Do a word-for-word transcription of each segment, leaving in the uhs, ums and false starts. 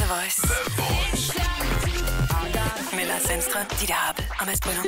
The Voice. The Voice. Med Lars Sandstrøm, Ditte Happel og Mads Brynner.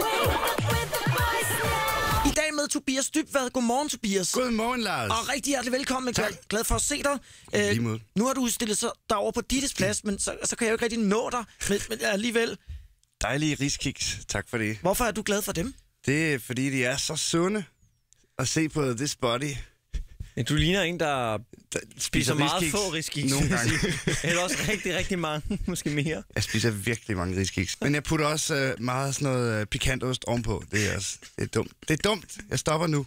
I dag med Tobias Dybvad. Godmorgen, Tobias. Godmorgen, Lars. Og rigtig hjertelig velkommen. Jeg er glad for at se dig. Lige Uh, nu har du stillet sig derovre på Dittes plads, men så, så kan jeg jo ikke rigtig nå dig. Men, men alligevel. Dejlige riskiks. Tak for det. Hvorfor er du glad for dem? Det er, fordi de er så sunde at se på This Body. Ja, du ligner en, der, der spiser meget riskiks. Få riskiks. Nogle gange. Eller også rigtig, rigtig mange. Måske mere. Jeg spiser virkelig mange riskiks. Men jeg putter også uh, meget sådan noget uh, pikantost ovenpå. Det er, også, det er dumt. Det er dumt. Jeg stopper nu.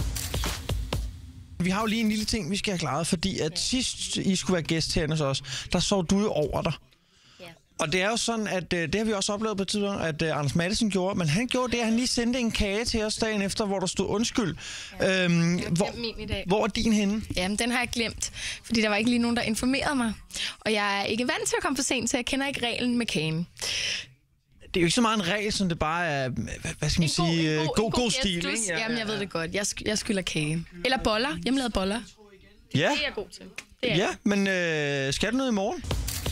Vi har jo lige en lille ting, vi skal have klaret, fordi at sidst I skulle være gæst her hos os, der sov du jo over dig. Og det er jo sådan, at det har vi også oplevet på tidspunkt, at uh, Anders Matthesen gjorde, men han gjorde det, at han lige sendte en kage til os dagen efter, hvor der stod undskyld. Ja, øhm, hvor, hvor er din henne? Jamen, den har jeg glemt, fordi der var ikke lige nogen, der informerede mig. Og jeg er ikke vant til at komme for sent, så jeg kender ikke reglen med kagen. Det er jo ikke så meget en regel, som det bare er, hvad skal man en god, sige, en god, god, en god, god stil. gestus. Ikke? Ja, Jamen, jeg ved det godt. Jeg, sk- jeg skylder kage. Eller boller. Hjemmelavede boller. Ja. Det er jeg god til. Det er ja, men øh, skal du noget i morgen?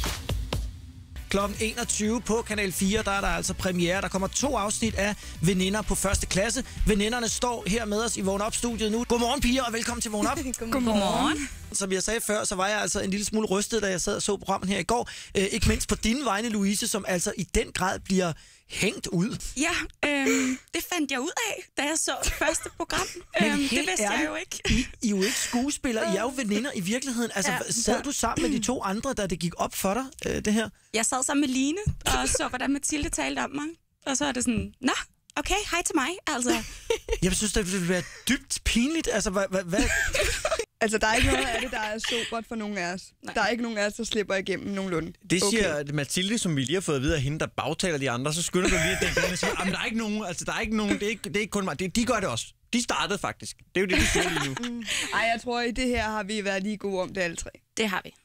klokken enogtyve på Kanal fire, der er der altså premiere. Der kommer to afsnit af Veninder på første klasse. Veninderne står her med os i Vågn Op-studiet nu. Godmorgen, piger, og velkommen til Vågn Op. Godmorgen. Som jeg sagde før, så var jeg altså en lille smule rystet, da jeg sad og så programmet her i går. Øh, ikke mindst på dine vegne, Louise, som altså i den grad bliver hængt ud. Ja, øhm, det fandt jeg ud af, da jeg så det første program. Men øhm, helt det vidste ærligt, jeg jo ikke. I, I er jo ikke skuespillere, I er jo veninder i virkeligheden. Altså, Ja. sad du sammen med de to andre, da det gik op for dig, øh, det her? Jeg sad sammen med Line og så, hvordan Mathilde talte om mig. Og så er det sådan, nå, okay, hej til mig. Altså. Jeg synes, det ville være dybt pinligt. Altså, hvad... hvad, hvad? Altså, der er ikke noget af det, der er sobert for nogen af os. Nej. Der er ikke nogen af os, der slipper igennem nogenlunde. Det siger okay. Mathilde, som vi lige har fået at vide af hende, der bagtaler de andre, så skynder du lige at tænke, og siger, der er ikke nogen, altså der er ikke nogen, det er ikke, det er ikke kun mig, det, de gør det også. De startede faktisk. Det er jo det, de siger lige nu. Mm. Ej, jeg tror, i det her har vi været lige gode om det alle tre. Det har vi.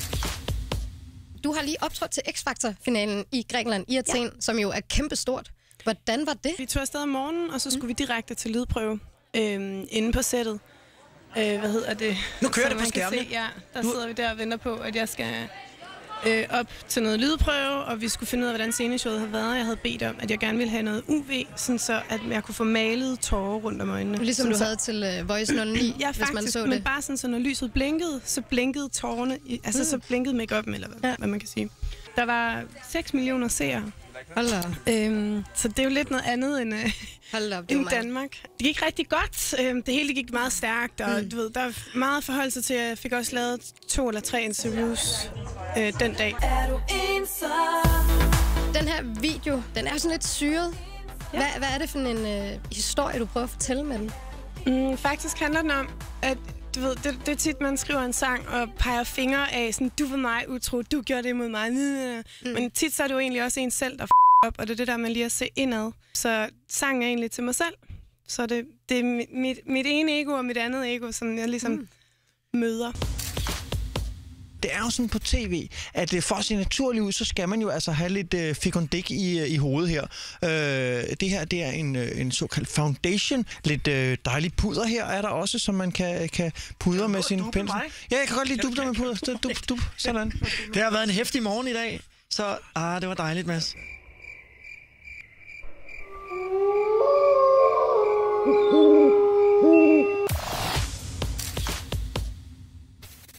Du har lige optrådt til X-Factor-finalen i Grækenland, i Athen, ja. Som jo er kæmpestort. Hvordan var det? Vi tog afsted om morgenen, og så skulle mm. vi direkte til lydprøve øh, inde på sættet. Øh, hvad hedder det? Nu kører så det på skærmen. Se, ja, der du... sidder vi der og venter på, at jeg skal øh, op til noget lydprøve, og vi skulle finde ud af, hvordan sceneshowet havde været. Jeg havde bedt om, at jeg gerne ville have noget U V, sådan så at jeg kunne få malet tårer rundt om øjnene. Ligesom du taget har... til uh, Voice nul ni, ja, hvis faktisk, man så det. Men bare sådan, så når lyset blinkede, så blinkede tårerne, i, altså mm. så blinkede make-up'en, eller hvad, ja. hvad man kan sige. Der var seks millioner seere. Hold da. Øhm, så det er jo lidt noget andet end, øh, Hold da, end Danmark. Det gik rigtig godt. Øhm, det hele gik meget stærkt, og mm. du ved, der er meget forhold sig til, at jeg fik også lavet to eller tre interviews øh, den dag. Er du den her video, den er sådan lidt syret. Ja. Hvad, hvad er det for en øh, historie, du prøver at fortælle med den? Mm, faktisk handler den om, at du ved, det, det er tit, man skriver en sang og peger fingre af, sådan, du var mig utro, du gjorde det mod mig. Mm. Men tit så er det jo egentlig også en selv, der f*** op, og det er det der, man lige at se indad. Så sangen er egentlig til mig selv. Så det, det er mit, mit ene ego og mit andet ego, som jeg ligesom mm. møder. Det er jo sådan på tv, at for at se naturligt ud, så skal man jo altså have lidt uh, fikondik i, uh, i hovedet her. Uh, det her, det er en, uh, en såkaldt foundation. Lidt uh, dejlig puder her er der også, som man kan, kan pudre med sin pensel. Ja, jeg kan godt lide dubbe med puder. Dub, dub, dub. Sådan. Det har været en heftig morgen i dag, så ah, det var dejligt, Mads.